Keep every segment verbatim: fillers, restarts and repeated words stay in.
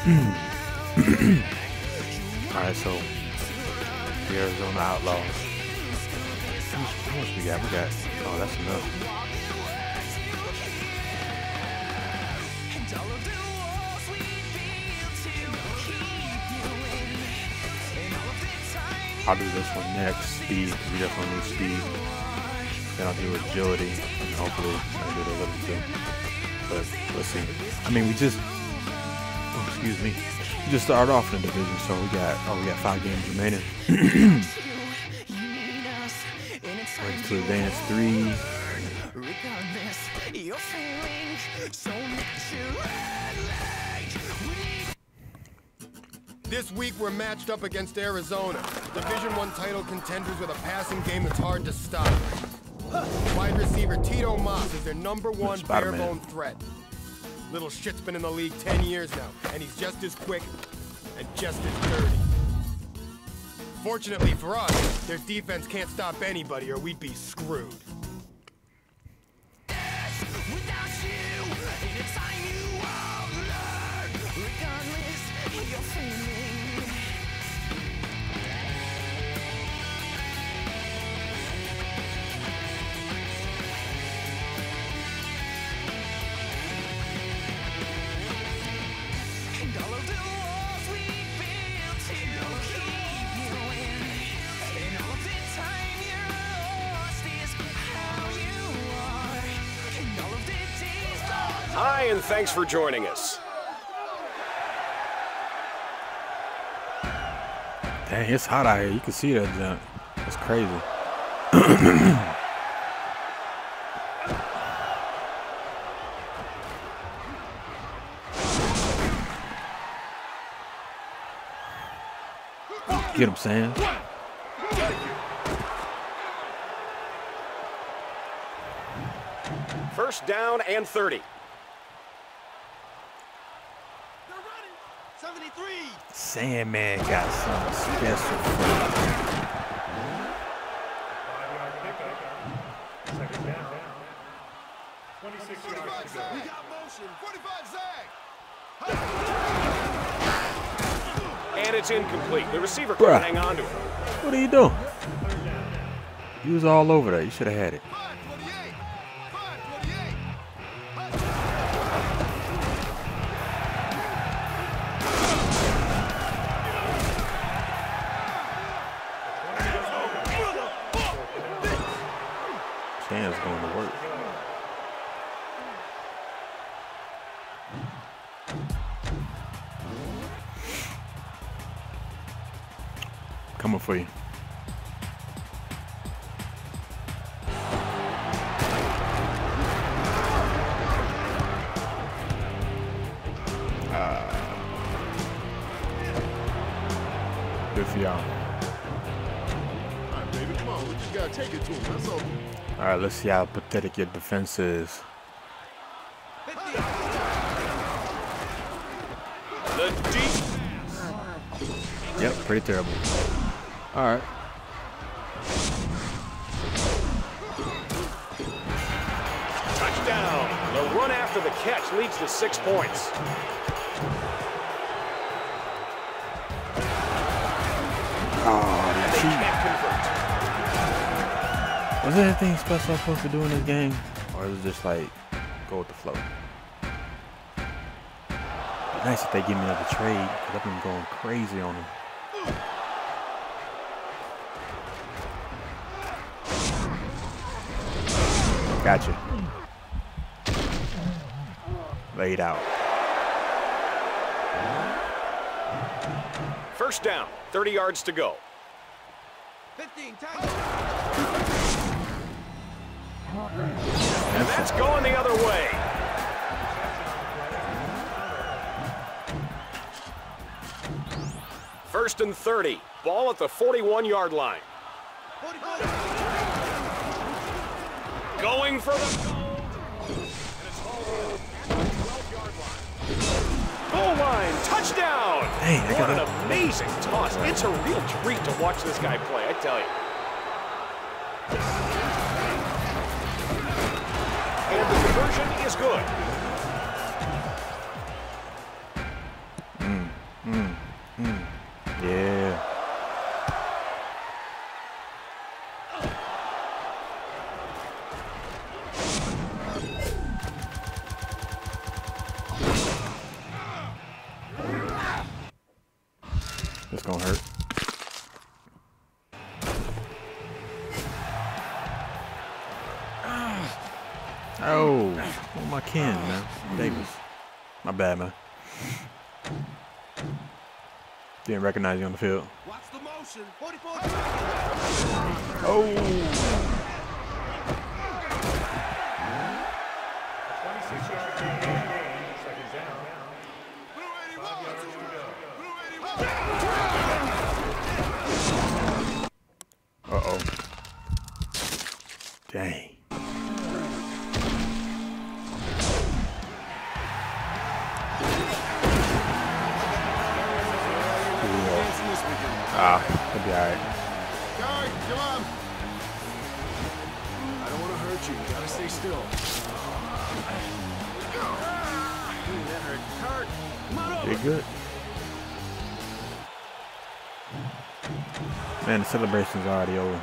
Alright, so the Arizona Outlaws. How much, how much we got? We got, oh, that's enough. I'll do this one next, speed, because we definitely need speed. Then I'll do agility, and hopefully I'll do a little too. But let's see. I mean, we just, oh, excuse me, we just started off in the division, so we got, oh, we got five games remaining. Ready to advance three. This week we're matched up against Arizona, Division One title contenders with a passing game that's hard to stop. Wide receiver Tito Moss is their number one bare-bone threat. Little shit's been in the league ten years now, and he's just as quick and just as dirty. Fortunately for us, their defense can't stop anybody or we'd be screwed. Hi, and thanks for joining us. Dang, it's hot out here. You can see that jump. It's crazy. Get him, Sam. First down and thirty. Sandman got something special for you. And it's incomplete. The receiver couldn't hang on to it. What are you doing? You was all over that. You should have had it. Sam's going to work. Coming for you. Uh, good for y'all. Alright, baby, come on. We just gotta take it to him. That's all. All right, let's see how pathetic your defense is. The deep. Yep, pretty terrible. All right. Touchdown. The run after the catch leads to six points. Oh, And they can't convert. was there anything special I'm supposed to do in this game? Or is it just like go with the flow? Be nice if they give me another trade, because I've been going crazy on them. Gotcha. Laid out. First down, thirty yards to go. fifteen, And that's going the other way. First and thirty. Ball at the forty-one yard line. Going for the goal. And it's all twelve yard line. Goal line. Touchdown. Hey, I what got an that. amazing toss. It's a real treat to watch this guy play, I tell you. And the conversion is good. Mm. gonna hurt. Oh, oh my kin, man. Davis. My bad, man. Didn't recognize you on the field. Watch the motion. forty-four. Oh. twenty-six yard gain. Second down. Uh-oh. Dang. Ah, he'll be alright. Guard, come on. I don't want to hurt you. You gotta stay still. That hurt. Hurt. Come on over. Did good. Man, the celebration's already over.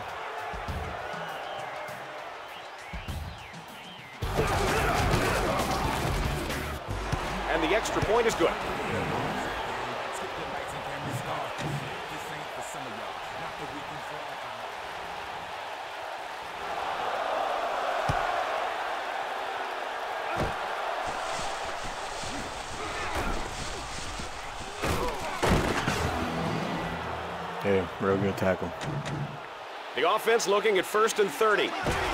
And the extra point is good. Yeah, real good tackle. The offense looking at first and thirty.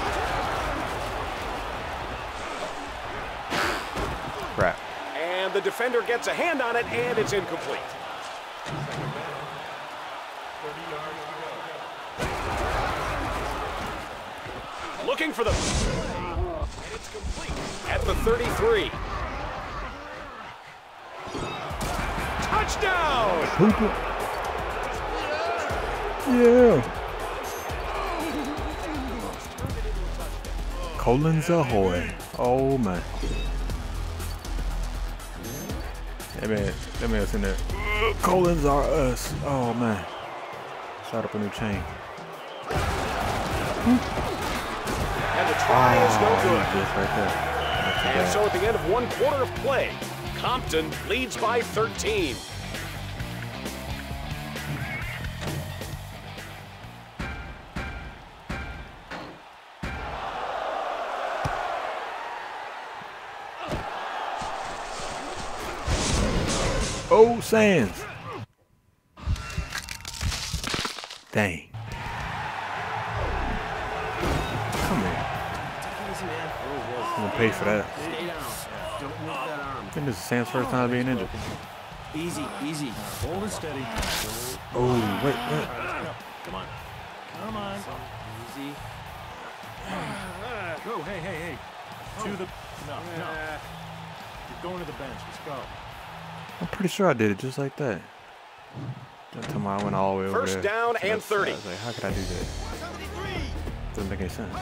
Crap. And the defender gets a hand on it, and it's incomplete. Looking for the... And it's complete at the thirty-three. Touchdown! Yeah. Collins ahoy. Oh man. That man, that man's in there. Uh, Collins are us. Oh man. Start up a new chain. And the try oh, is no good. Just right there. And so at the end of one quarter of play, Compton leads by thirteen. Oh, Sands. Dang. Come on. I'm gonna pay for that. Stay down. Don't move that arm. I think this is Sam's first time being injured. Easy, easy. Hold it steady. Oh, wait, wait. Come on. Come on. Easy. Go, hey, hey, hey. To the... No, no. You're going to the bench. Let's go. I'm pretty sure I did it just like that. That time I went all the way over First there. down So and thirty. I was like, how could I do that? Doesn't make any sense.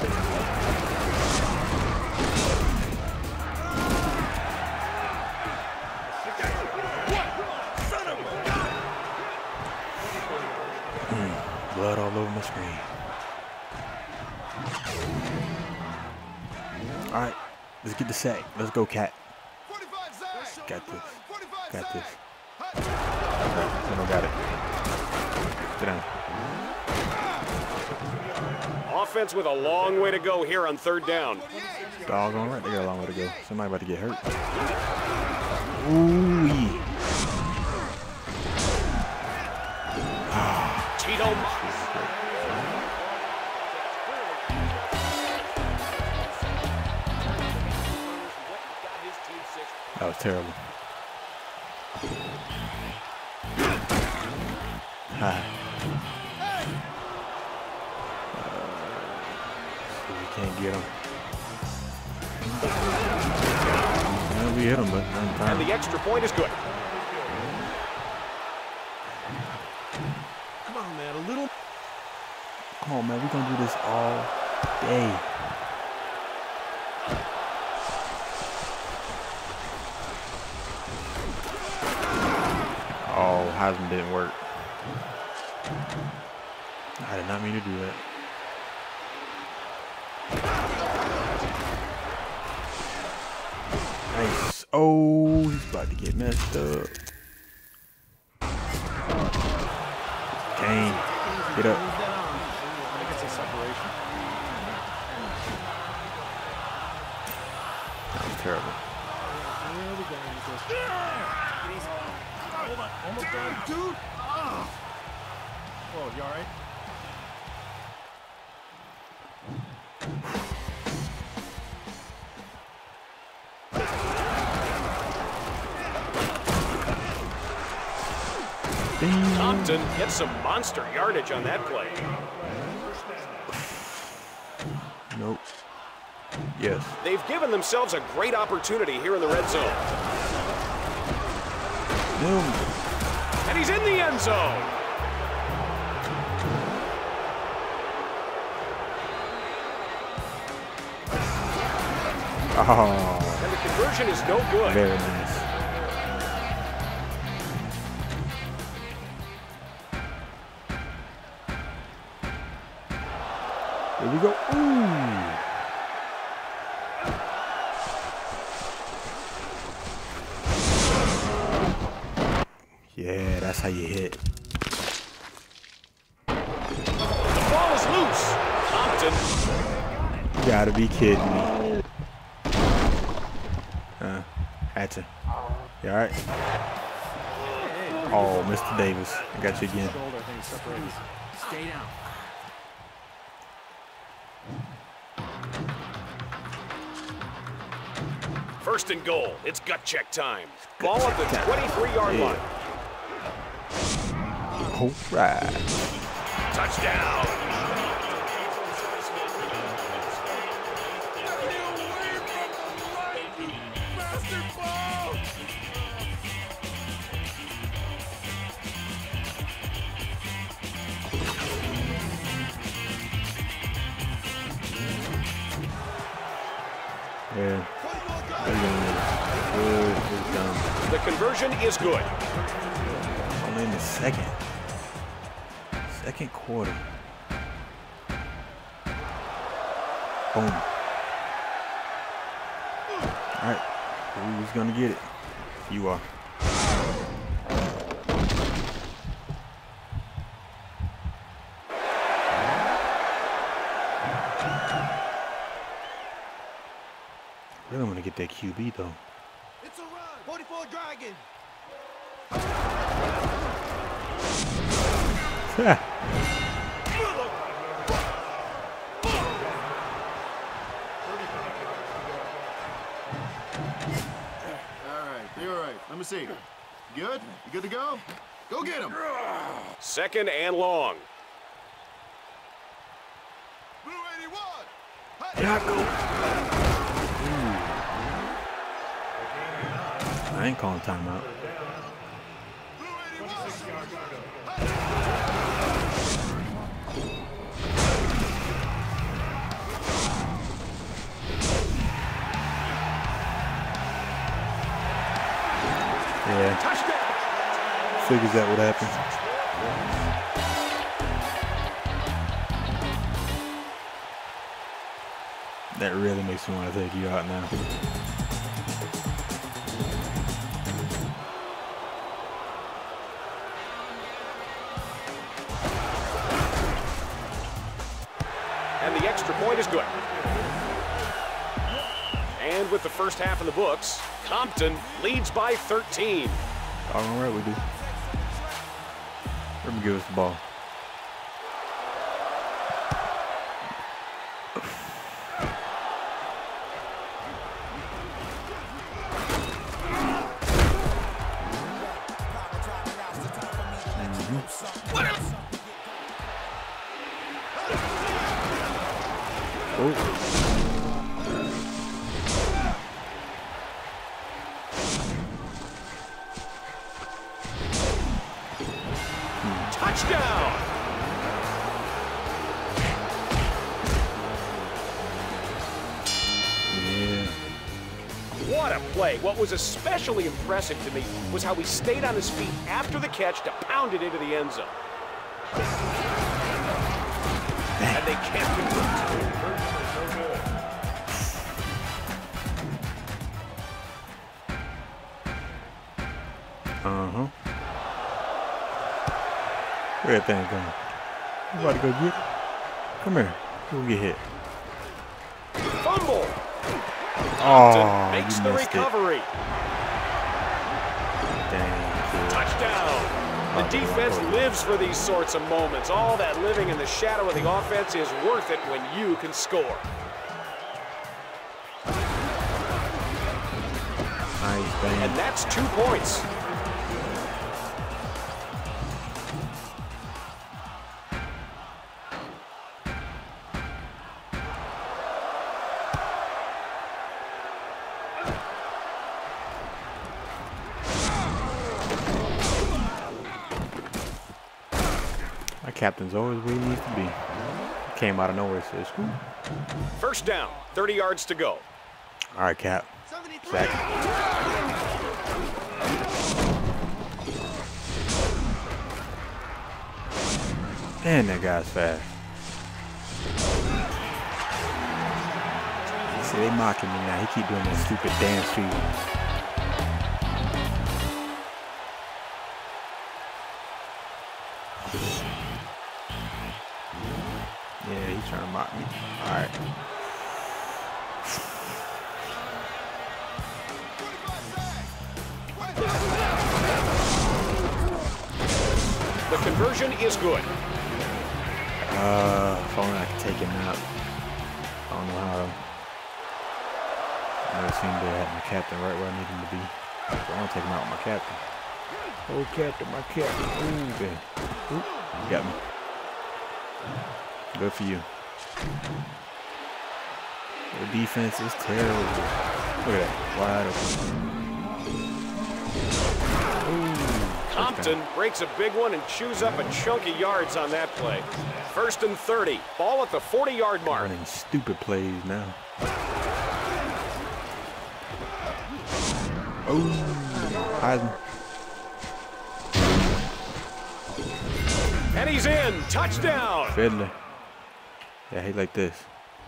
Mm, blood all over my screen. All right, let's get the sack. Let's go, Cat. Got this. Got this. Okay, I don't got it. Sit down. Offense with a long way to go here on third down. Doggone right, they got a long way to go. Somebody about to get hurt. Ooh. Tito. That was terrible. Ha. Uh, so we can't get him. Well, we hit him, but not in time. And the extra point is good. Come on, man. A little... Come on, man. We're going to do this all day. Oh, Heisman didn't work. I did not mean to do that. Nice. Oh, he's about to get messed up. Dang. Get up. I think it's a separation. That was terrible. Where are we going with this? Hold on. Almost done. Dude. Whoa, you all right? Compton gets some monster yardage on that play. Nope. Yes. They've given themselves a great opportunity here in the red zone. Boom. And he's in the end zone. Oh. And the conversion is no good. Very nice. Here we go. Ooh. Yeah, that's how you hit. The ball is loose. Compton. You gotta be kidding me. Uh, had to. You alright? Oh, Mister Davis. I got you again. Stay down. First and goal. It's gut check time. Ball at the twenty-three yard Yeah. line. All right. Touchdown. Yeah. Good. Good done. The conversion is good. Only in the second. Second quarter. Boom. All right. Who's gonna get it? You are. Really want to get that Q B though. It's a run. forty-four Dragon. All right, you're all right. Let me see. You good? You good to go? Go get him. Second and long. Blue eighty-one. Yeah, go. I ain't calling timeout. Yeah. Figures out what happened. That really makes me want to take you out now. And the extra point is good. And with the first half in the books, Compton leads by thirteen. All right, we do. Let me give us the ball. Touchdown! Yeah. What a play. What was especially impressive to me was how he stayed on his feet after the catch to pound it into the end zone. And they can't convert. Uh-huh. Where that thing going? You about to go get it? Come here. We'll get hit. Fumble. Oh, makes you the missed recovery. It. Dang, dude. Touchdown. The Oh, defense oh, oh. lives for these sorts of moments. All that living in the shadow of the offense is worth it when you can score. Nice, bang. And that's two points. My captain's always where he needs to be. He came out of nowhere, said, "Scoop." First down, thirty yards to go. All right, Cap. Sack. Man, that guy's fast. See, they mocking me now. He keep doing that stupid dance treatment. Yeah, he's trying to mock me. All right. The conversion is good. Uh, if only I could take him out. I don't know how. I never seem to have my captain right where I need him to be. So I want to take him out with my captain. Oh, captain, my captain. Ooh, okay. Ooh, you got me. Good for you. The defense is terrible. Look at that. Wide open. Ooh. Compton breaks a big one and chews up a chunk of yards on that play. First and thirty. Ball at the forty-yard mark. Running stupid plays now. Oh, Heisman. And he's in. Touchdown. Fiddler. Yeah, he like this.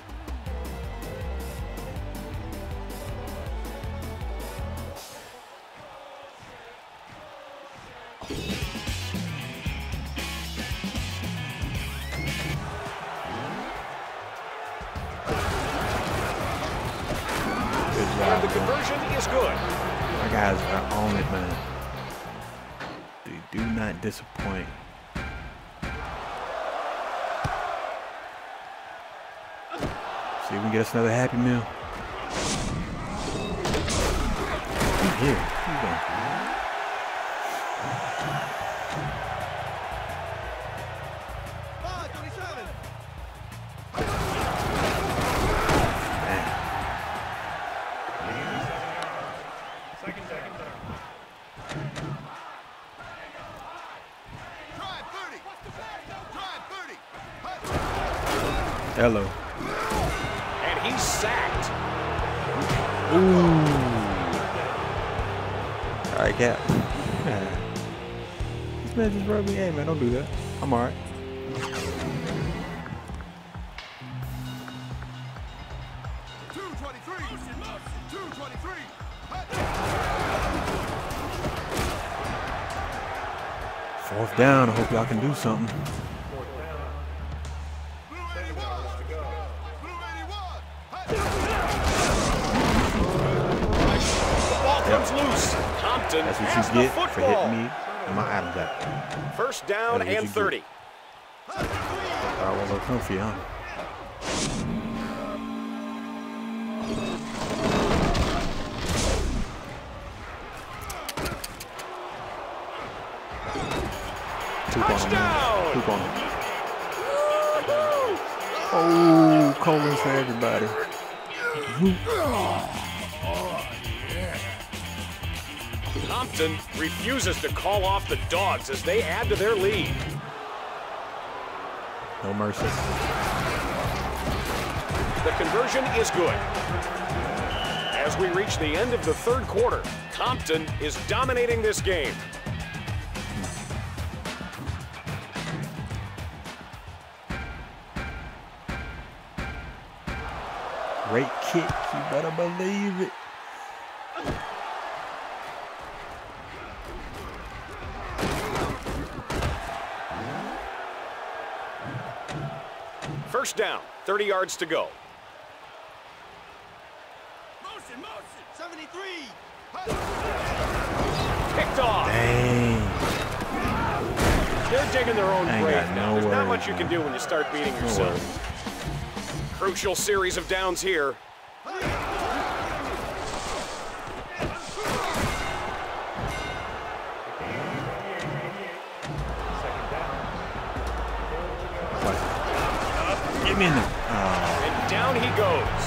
And the conversion is good. My guys are on it, man. They do not disappoint. See if we can get us another Happy Meal. He's here. He's going. Hello. And he's sacked. Ooh. All right, Cap. This man just rubbed me. Hey, man, don't do that. I'm all right. Fourth down. I hope y'all can do something. Comes loose. Compton That's has what the you get for football. hitting me and my Adam's apple. First down That's what and you thirty. I was looking for you, huh? Touchdown! Poop on him. Oh, Coleman for everybody. Compton refuses to call off the Dogs as they add to their lead. No mercy. The conversion is good. As we reach the end of the third quarter, Compton is dominating this game. Great kick, you better believe it. First down, thirty yards to go. Motion, motion. seventy-three. Picked off. Dang. They're digging their own I ain't grave got now. no There's not worries, much you man. can do when you start beating No yourself. worries. Crucial series of downs here. Get me in there. Oh. And down he goes.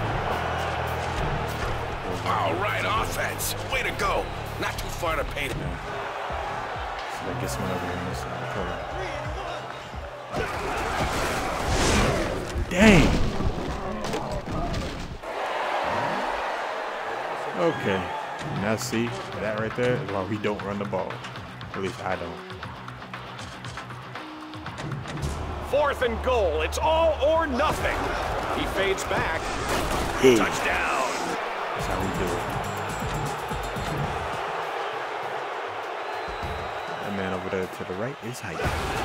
All right, offense. Way to go. Not too far to paint. Yeah. So I get someone over here on this side. Cover. Dang. Okay. Now see, that right there is why we don't run the ball. At least I don't. Fourth and goal. It's all or nothing. He fades back. Hey. Touchdown. That's how we do it. That man over there to the right is height.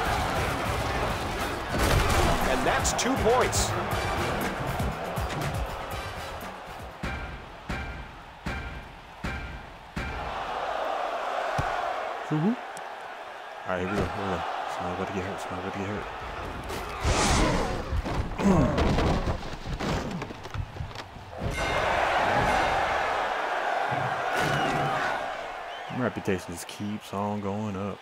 And that's two points. Woo-hoo. All right, here we go. Here we go. Somebody about to get hurt. Somebody about to get hurt. My reputation just keeps on going up.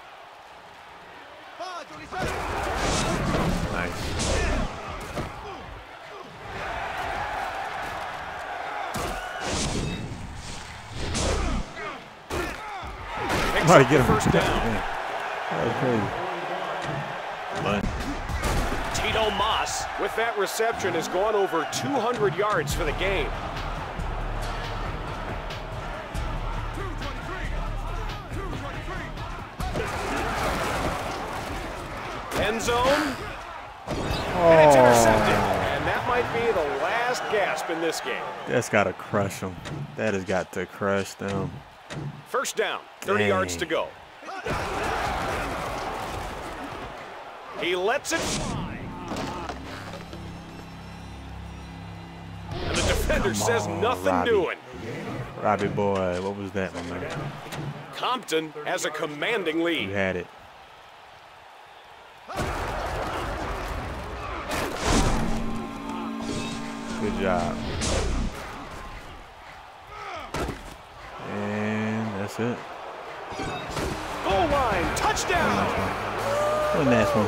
Nice. I'm about to get him. First down. That was crazy. But Tito Moss, with that reception, has gone over two hundred yards for the game. End zone. And it's intercepted. And that might be the last gasp in this game. that's got to crush them. That has got to crush them. First down, thirty Dang. yards to go. He lets it fly. And the defender Come says on, nothing Robbie. doing. Robbie boy, what was that, my man? Compton has a commanding You lead. had it. Good job. And that's it. Goal line, touchdown. One last one.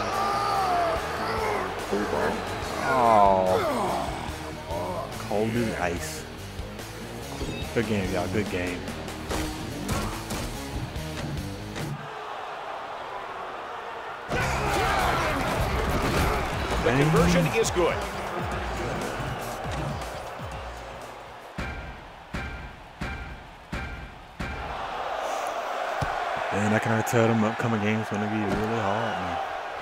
Oh. Cold as ice. Good game, y'all. Good game. The conversion is good. And I can already tell them upcoming games going to be really hard, man.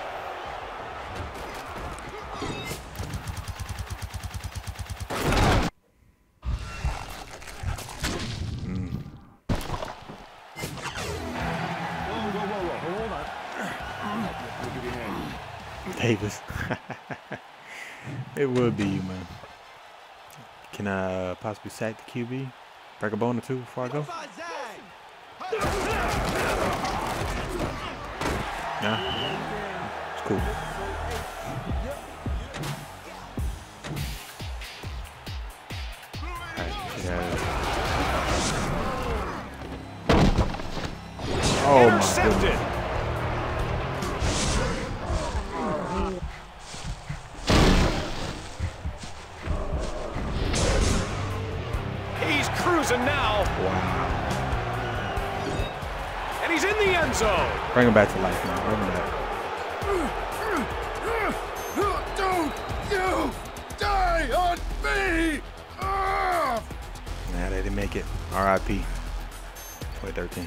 Mm. Whoa, whoa, whoa, whoa. Hold on. We'll give you a hand. Davis. It would be you, man. Can I possibly sack the Q B? Break a bone or two before I go? Nah. It's cool. Alright, yeah. Oh my Intercepted. goodness. He's cruising now. Wow. And he's in the end zone. Bring him back to life, man. Bring him back. Don't you die on me! Ah! Nah, they didn't make it. R I P twenty thirteen.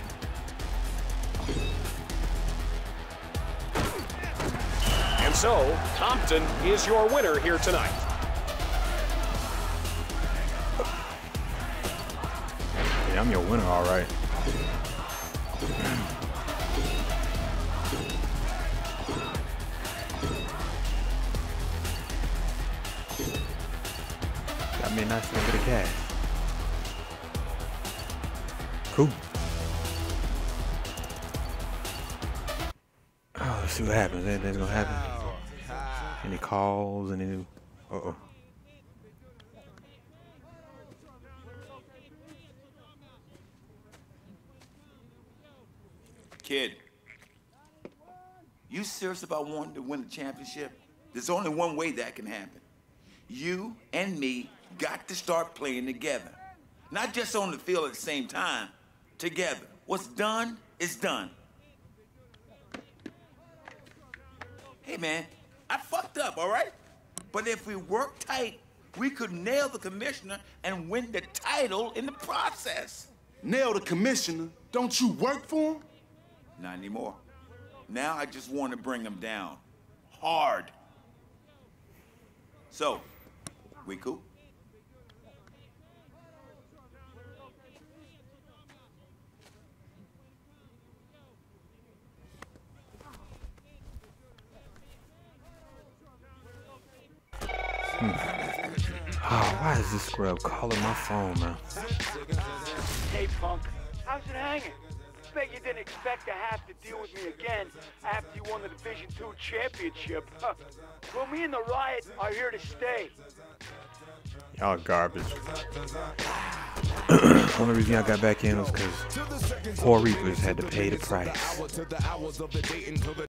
And so, Compton is your winner here tonight. Yeah, I'm your winner, all right. they not still get a cash? Cool. Oh, let's see what happens. Anything's gonna happen. Any calls? Any? Uh oh. Kid, you serious about wanting to win the championship? There's only one way that can happen. You and me got to start playing together. Not just on the field at the same time, together. What's done is done. Hey, man, I fucked up, all right? But if we work tight, we could nail the commissioner and win the title in the process. Nail the commissioner? Don't you work for him? Not anymore. Now I just want to bring him down. Hard. So, we cool? Hmm. Oh, why is this scrub calling my phone, man? Hey, Punk, how's it hanging? Bet you didn't expect to have to deal with me again after you won the Division two championship. Well, me and the Riot are here to stay. Y'all garbage. Only reason y'all got back in was because poor Reapers had to pay the price.